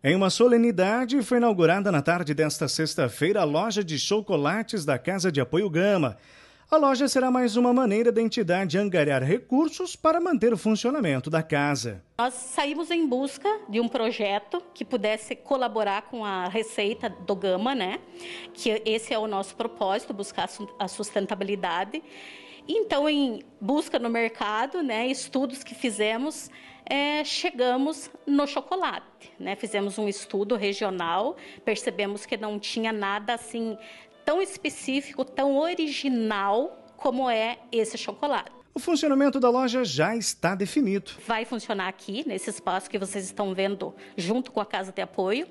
Em uma solenidade, foi inaugurada na tarde desta sexta-feira a loja de chocolates da Casa de Apoio Gama. A loja será mais uma maneira da entidade angariar recursos para manter o funcionamento da casa. Nós saímos em busca de um projeto que pudesse colaborar com a receita do Gama, né? Que esse é o nosso propósito, buscar a sustentabilidade. Então, em busca no mercado, né, estudos que fizemos, chegamos no chocolate, né? Fizemos um estudo regional, percebemos que não tinha nada assim tão específico, tão original como é esse chocolate. O funcionamento da loja já está definido. Vai funcionar aqui, nesse espaço que vocês estão vendo, junto com a Casa de Apoio.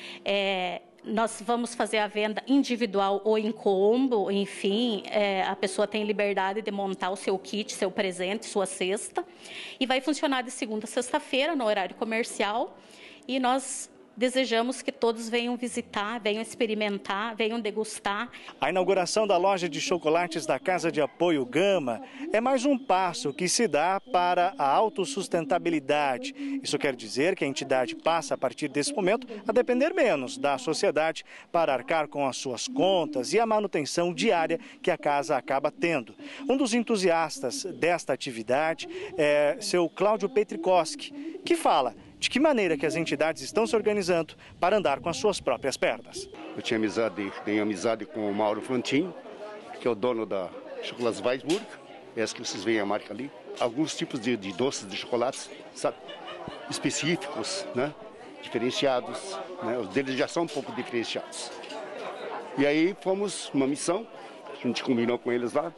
Nós vamos fazer a venda individual ou em combo, enfim, a pessoa tem liberdade de montar o seu kit, seu presente, sua cesta. E vai funcionar de segunda a sexta-feira, no horário comercial. E nós desejamos que todos venham visitar, venham experimentar, venham degustar. A inauguração da loja de chocolates da Casa de Apoio Gama é mais um passo que se dá para a autossustentabilidade. Isso quer dizer que a entidade passa, a partir desse momento, a depender menos da sociedade para arcar com as suas contas e a manutenção diária que a casa acaba tendo. Um dos entusiastas desta atividade é seu Cláudio Petrikoski, que fala de que maneira que as entidades estão se organizando para andar com as suas próprias pernas. Eu tenho amizade com o Mauro Fantin, que é o dono da Chocolates Weisburg, essa que vocês veem a marca ali. Alguns tipos de doces de chocolates, sabe, específicos, né, diferenciados, né, os deles já são um pouco diferenciados. E aí fomos uma missão, a gente combinou com eles lá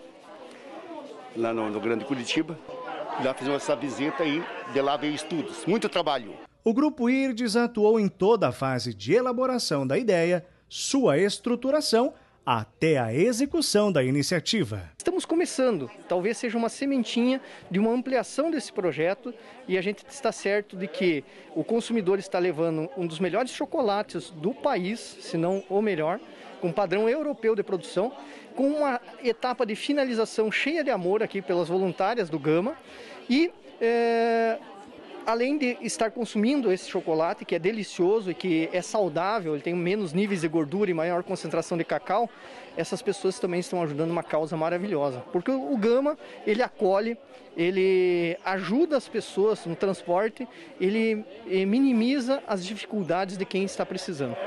no Grande Curitiba. Já fizemos essa visita e de lá veio estudos, muito trabalho. O Grupo IRDES atuou em toda a fase de elaboração da ideia, sua estruturação, até a execução da iniciativa. Estamos começando, talvez seja uma sementinha de uma ampliação desse projeto e a gente está certo de que o consumidor está levando um dos melhores chocolates do país, se não o melhor, com padrão europeu de produção, com uma etapa de finalização cheia de amor aqui pelas voluntárias do Gama e além de estar consumindo esse chocolate, que é delicioso e que é saudável, ele tem menos níveis de gordura e maior concentração de cacau, essas pessoas também estão ajudando uma causa maravilhosa. Porque o Gama, ele acolhe, ele ajuda as pessoas no transporte, ele minimiza as dificuldades de quem está precisando.